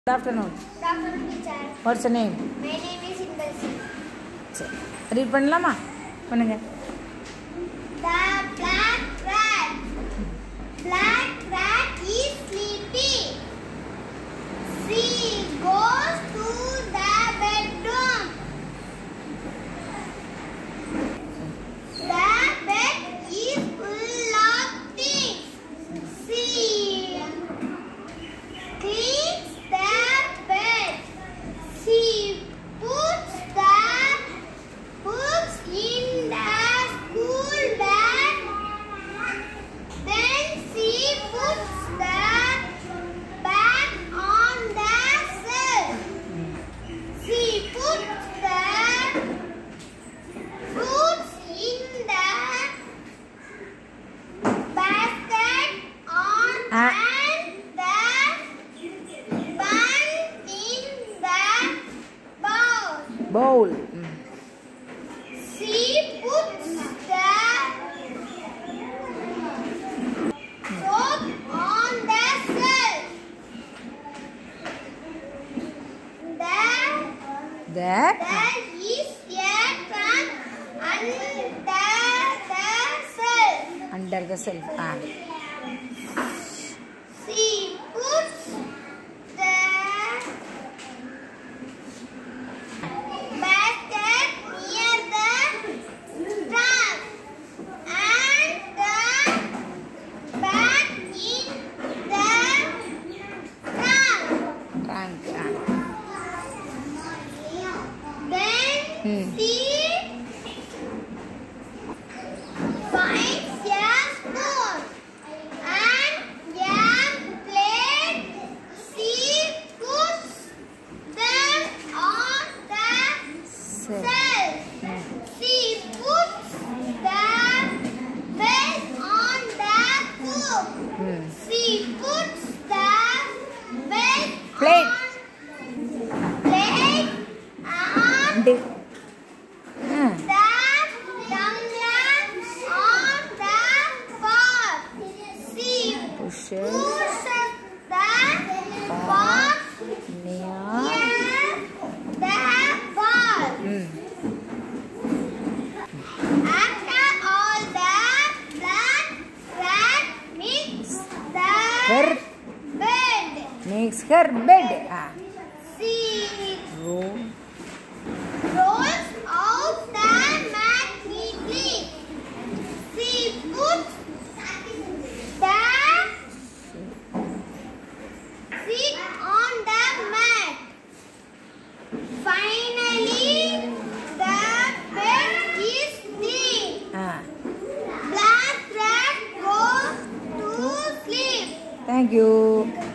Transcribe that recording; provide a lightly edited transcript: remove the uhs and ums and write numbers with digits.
Good afternoon. Good afternoon, teacher. What's your name? My name is Indal Singh. Read பண்ணலாமா பண்ணுங்க. The black rat is sleepy. She goes to the bedroom. The bed is full of things. She cleans the bed. She puts the books in the school bag. Then she puts the bag on the shelf. She puts the fruits in the basket on and the bun in the bowl. She puts the soap on the shelf. There is a trunk under the shelf. She puts the basket near the trunk and the bag in the trunk. Then she finds a spoon and a plate. She puts them on the shelf. She puts the belt on the cook. She puts the belt Plate. on the tumbler on the pot. She pushes the pot near the ball. After all, the black rat makes the bed. Makes her bed. She Roll. rolls out the mat neatly. She puts the seat on the mat. Finally, the bed is clean. Black rat goes to sleep. Thank you.